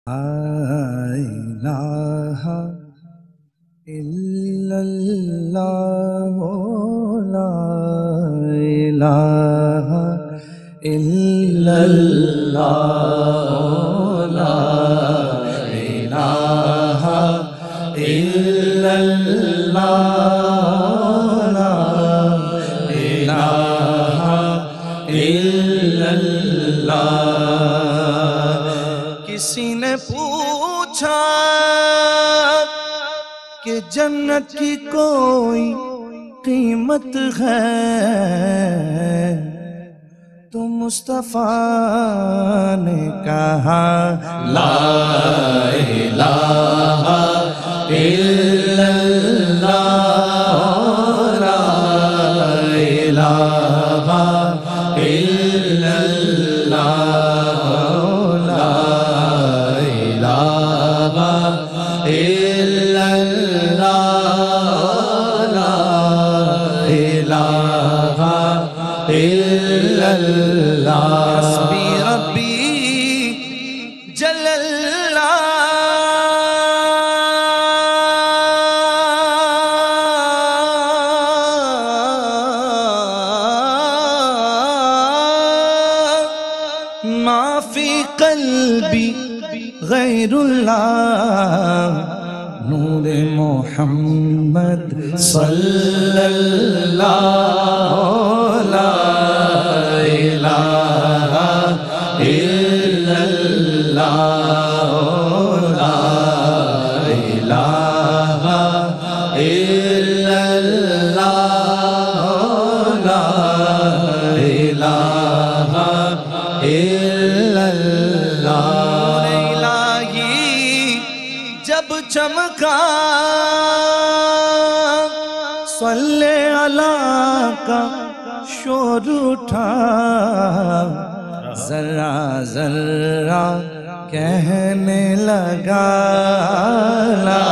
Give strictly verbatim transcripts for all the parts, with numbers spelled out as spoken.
إله إلا الله لا إله إلا الله لا إله إلا الله لا إله إلا الله کسی نے پوچھا کہ جنت کی کوئی قیمت ہے تو مصطفیٰ نے کہا لا الہ الا اللہ لا الہ الا اللہ لا الہ الا اللہ لا الہ الا اللہ حسبی ربی جل اللہ ما فی قلبی غیر اللہ نور محمد صلی اللہ لا الہ الا اللہ لا الہ الا اللہ لا الہ الا اللہ الہی جب چمکا صلی اللہ کا شور اٹھا ذرہ ذرہ کہنے لگا لا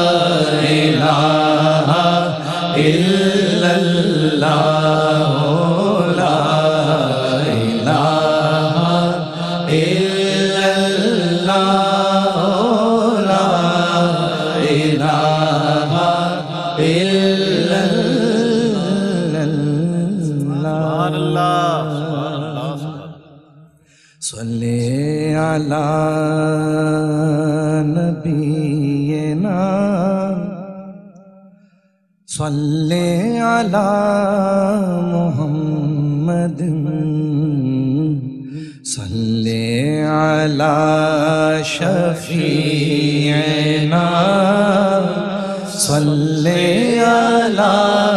الہ الا اللہ لا الہ الا اللہ لا الہ الا اللہ صلی علی نبینا صلی علی محمد صلی علی شفیعنا صلی علی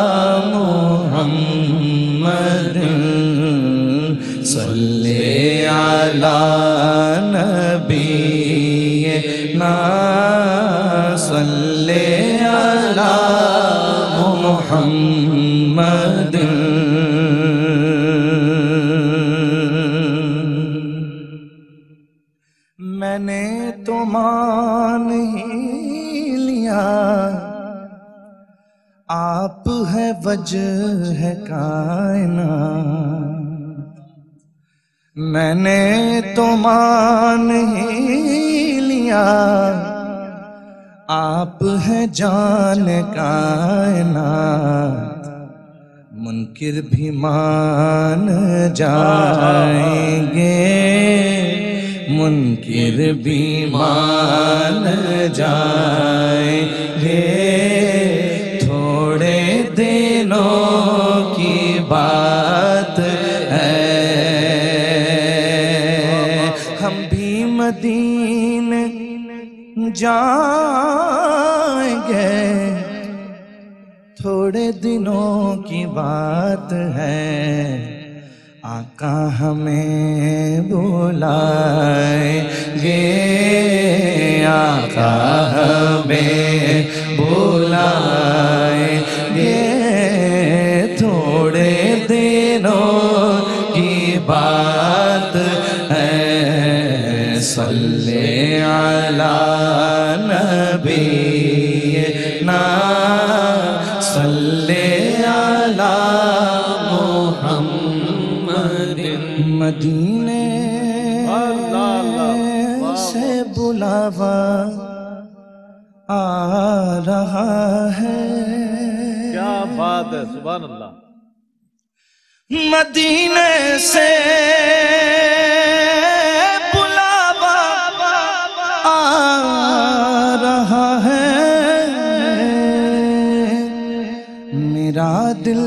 محمد صلی علی نبینا صلی علی محمد میں نے تو مان ہی لیا آپ ہے وجہ ہے کائنات میں نے تو مان ہی لیا آپ ہے جان کائنات منکر بھی مان جائیں گے منکر بھی مان جائیں گے تھوڑے دنوں کی بات ہے ہم بھی مدینے جائیں گے تھوڑے دنوں کی بات ہے آقا ہمیں بلائیں گے آقا ہمیں بلائیں گے تھوڑے دنوں کی بات ہے صلی علی نبینا صلی علی محمد مدینے سے بلا سلاوا آ رہا ہے. کیا بات ہے، سبحان اللہ. مدینے سے بلاوا آ رہا ہے. میرا دل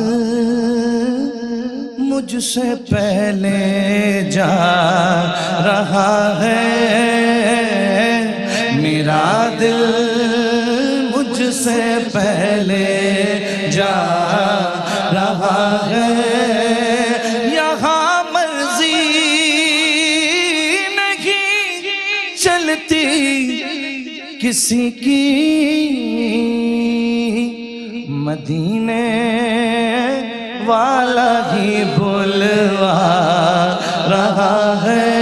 مجھ سے پہلے جا رہا ہے. میرا دل مجھ سے پہلے جا رہا ہے. یہاں مرضی نہیں چلتی کسی کی، مدینے والا ہی بلوا رہا ہے.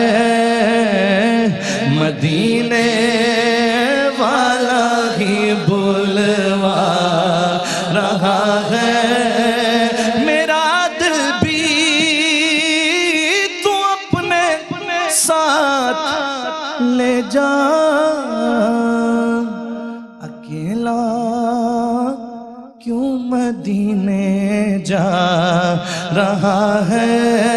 مدینے والا ہی بلوا رہا ہے. میرا دل بھی تو اپنے ساتھ لے جا. اکیلا کیوں مدینے جا رہا ہے.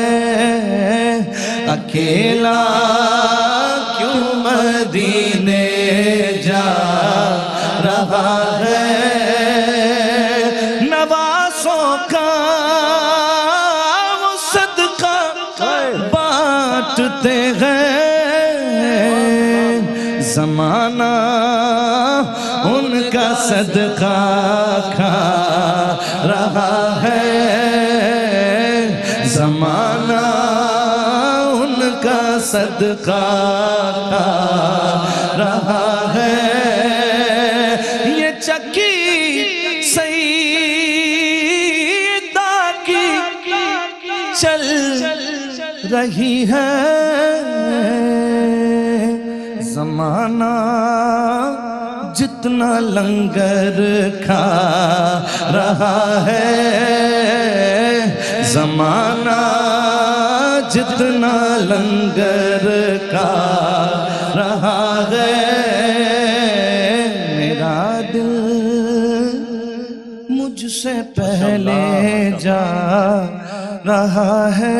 اکیلا کیوں مدینے جا رہا ہے. نوازوں کا وہ صدقہ بانٹتے ہیں. زمانہ ان کا صدقہ کھا رہا ہے. زمانہ ان کا صدقہ کھا رہا ہے. یہ چکی سیدہ کی چل رہی ہے. زمانہ جتنا لنگر کھا رہا ہے. زمانہ جتنا لنگر کھا رہا ہے. میرا دل مجھ سے پہلے جا رہا ہے.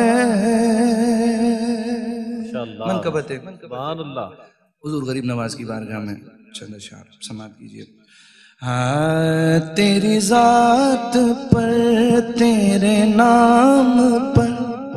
منقبت سبحان اللہ. حضور غریب نواز کی بارگاہ میں چند اشعار سماعت کیجئے. ہاں تیری ذات پر تیرے نام پر،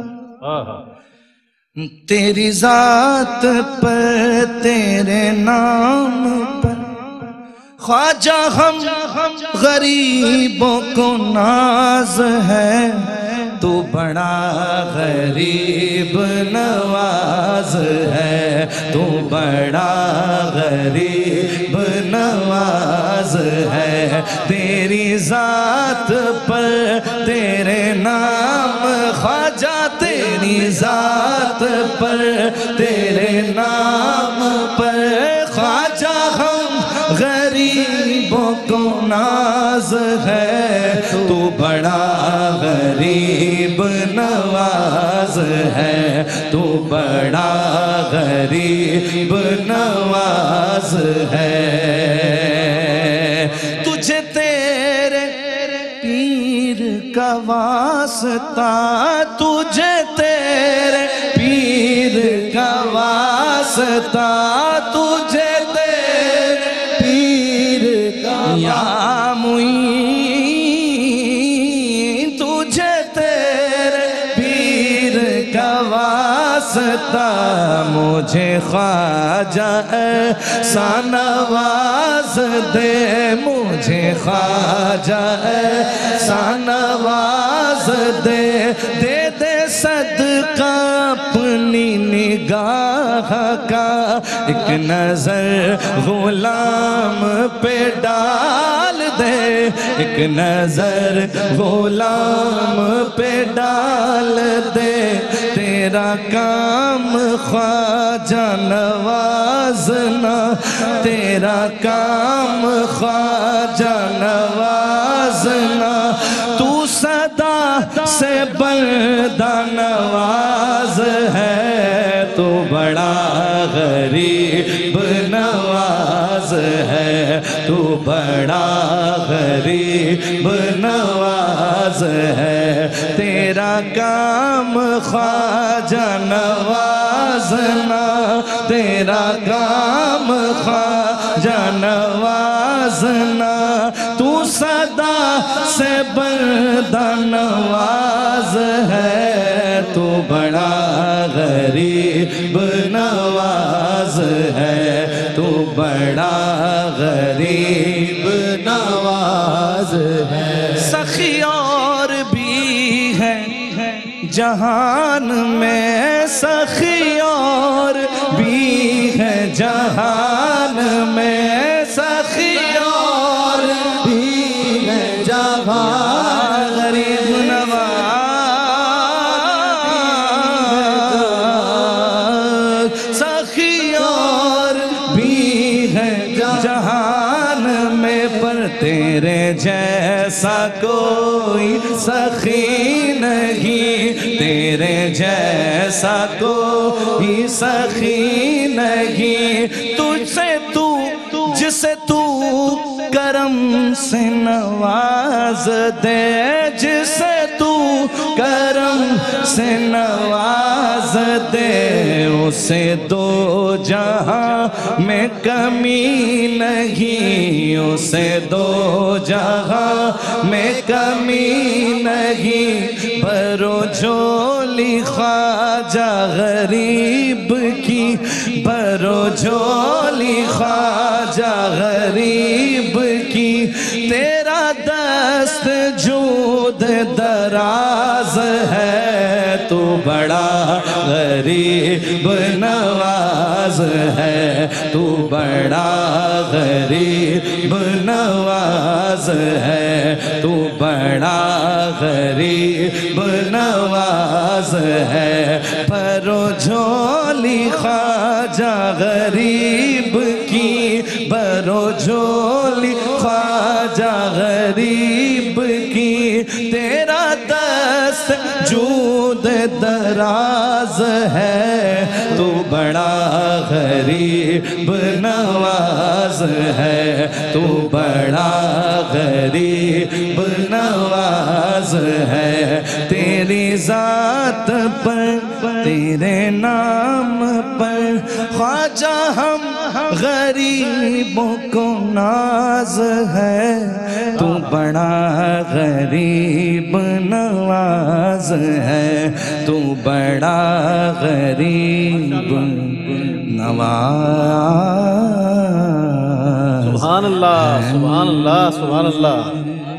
تیری ذات پر تیرے نام پر خواجہ ہم غریبوں کو ناز ہے. تو بڑا غریب نواز ہے. تو بڑا غریب نواز ہے. تیری ذات پر تیرے نام خواجہ، تیری ذات پر تیرے نام پر خواجہ ہم غریبوں کو ناز ہے. تو بڑا غریب نواز ہے. تو بڑا غریب نواز ہے. تجھے تیرے پیر کا واسطہ، تجھے تیرے پیر کا واسطہ، تجھے تیرے پیر کا یا معین، تجھے تیرے پیر کا واسطہ. مجھے خواجہ ایسا نواز دے، مجھے خواجہ ایسا نواز دے. دے دے صدقہ اپنی نگاہ کا، ایک نظر غلام پہ ڈال دے. ایک نظر غلام پہ ڈال دے. تیرا کام خواجہ نوازنا، تیرا کام خواجہ نوازنا. تو صدا سے بردہ نواز ہے. تو بڑا غریب نواز نواز ہے، تو بڑا غریب نواز ہے، تیرا کام خواجہ نوازنا، تیرا کام خواجہ نوازنا، تو صدا سے بردہ نواز ہے، تو بڑا غریب نواز ہے، تو بڑا غریب نواز ہے۔ سخی اور بھی ہے جہان میں، سخی اور بھی ہے جہان میں، سخی اور بھی ہے جہان، غریب نواز سخی اور بھی ہے جہان میں، پر تیرے جیسا کوئی سخی نہیں، تیرے جیسا کوئی سخی نہیں، تجھ سے تو جسے تو کرم سے نواز دے، جسے تو کرم سے نواز دے، اسے دو جہاں میں کمی نہیں، اسے دو جہاں میں کمی نہیں، بھرو جھولی خواجہ غریب کی، بھرو جھولی خواجہ غریب کی، تیرا دست جود دراز ہے، تو بڑا غریب نواز ہے، تو بڑا غریب نواز ہے، تو بڑا غریب نواز ہے، بھرو جھولی خواجہ غریب کی، بھرو جھولی خواجہ غریب کی، تیرا دست جود دراز ہے، تو بڑا غریب نواز ہے، تو بڑا غریب نواز ہے، تیری ذات پر تیرے نام پر خواجہ ہم غریبوں کو ناز ہے، تو بڑا غریب نواز ہے، تو بڑا غریب نواز۔ سبحان اللہ، سبحان اللہ، سبحان اللہ۔